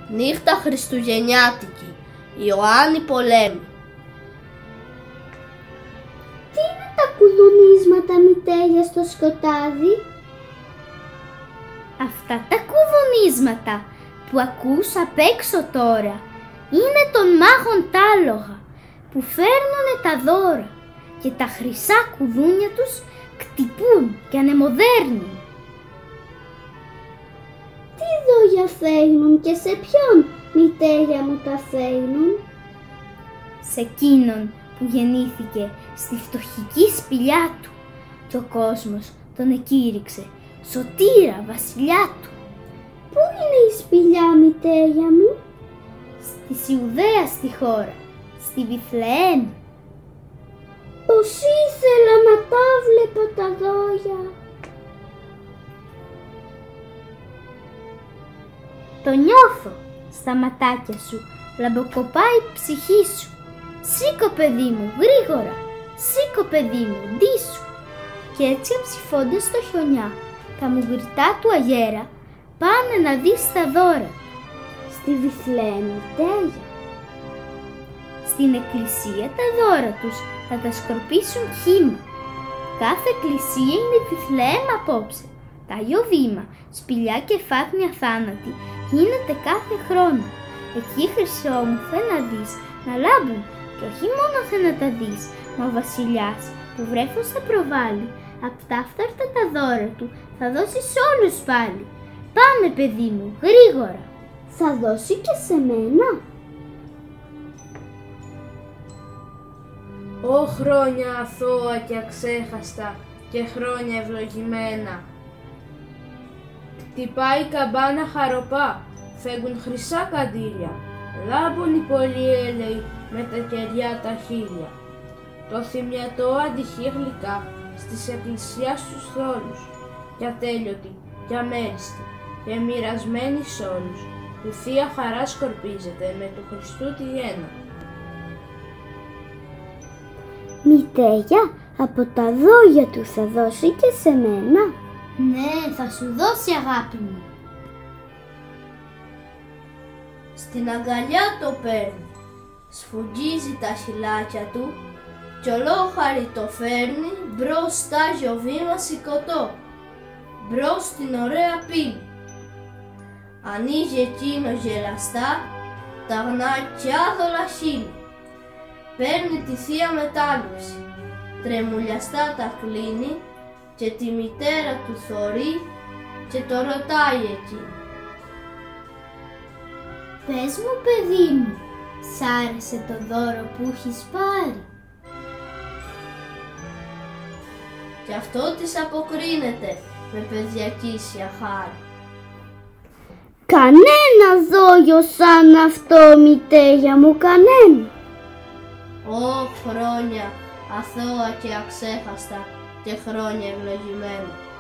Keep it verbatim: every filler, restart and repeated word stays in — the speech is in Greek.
Νύχτα χριστουγεννιάτικη, Ιωάννη Πολέμη. Τι είναι τα κουδουνίσματα, μητέρια, στο σκοτάδι? Αυτά τα κουδουνίσματα που ακούς απ' έξω τώρα είναι των μάγων τ' άλογα που φέρνουνε τα δώρα και τα χρυσά κουδούνια τους κτυπούν και ανεμοδέρνουν. Τι δόγια φέρνουν και σε ποιον, μητέρια μου, τα φέρνουν? Σε εκείνον που γεννήθηκε στη φτωχική σπηλιά του και ο κόσμος τον εκήρυξε σωτήρα βασιλιά του. Πού είναι η σπηλιά, μητέρια μου? Στη Ιουδαία στη χώρα, στη Βιθλεέμ. Πως ήθελα να τα βλέπα τα δόγια. Το νιώθω στα ματάκια σου, λαμποκοπάει η ψυχή σου. Σήκω, παιδί μου, γρήγορα, σήκω, παιδί μου, ντύσου. Και έτσι αψηφώντας στο χιονιά, τα μουγκριτά του αγέρα πάνε να δεις τα δώρα. Στη Βιθλεέμ, μητέρια. Στην εκκλησία τα δώρα τους θα τα σκορπίσουν χύμα. Κάθε εκκλησία είναι Βιθλεέμ απόψε. Τα Άγιο Βήμα, σπηλιά και φάτνια θάνατη γίνεται κάθε χρόνο. Εκεί χρυσόμουθε να δεις να λάμπουν και όχι μόνο θε να τα δεις, μα ο βασιλιάς που βρέφος θα προβάλλει απ' τα αυτάρτα τα δώρα του θα δώσει σε όλους πάλι. Πάμε, παιδί μου, γρήγορα. Θα δώσει και σε μένα? Ω χρόνια αθώα και αξέχαστα και χρόνια ευλογημένα. Χτυπάει η καμπάνα χαροπά, φέγγουν χρυσά καντήλια, λάμπουν οι πολυέλαιοι με τα κεριά τα χείλια. Το θυμιατό αντυχεί γλυκά στις εκκλησιάς τους θόλους, κι ατέλειωτη, κι αμέριστη, και μοιρασμένη σ' όλους, που θεία χαρά σκορπίζεται με του Χριστού τη γέννα. Μητέρια, από τα δόγια του θα δώσει και σε μένα? Ναι, θα σου δώσει, αγάπη μου. Στην αγκαλιά το παίρνει, σφουγγίζει τα χειλάκια του κι ολόχαρη το φέρνει μπρος στ' Άγιο Βήμα σηκωτό, μπρος στην ωραία πύλη. Ανοίγει εκείνο γελαστά τα γνά κι άδολα χείλη, παίρνει τη θεία μετάληψη, τρεμουλιαστά τα κλείνει και τη μητέρα του θωρεί και το ρωτάει εκείνη. Πες μου, παιδί μου, σ' άρεσε το δώρο που έχεις πάρει? Κι αυτό της αποκρίνεται με παιδιακήσια χάρη. Κανένα δόγιο σαν αυτό, μητέρια μου, κανένα. Ω χρόνια αθώα και αξέχαστα και χρόνια ευλογημένα.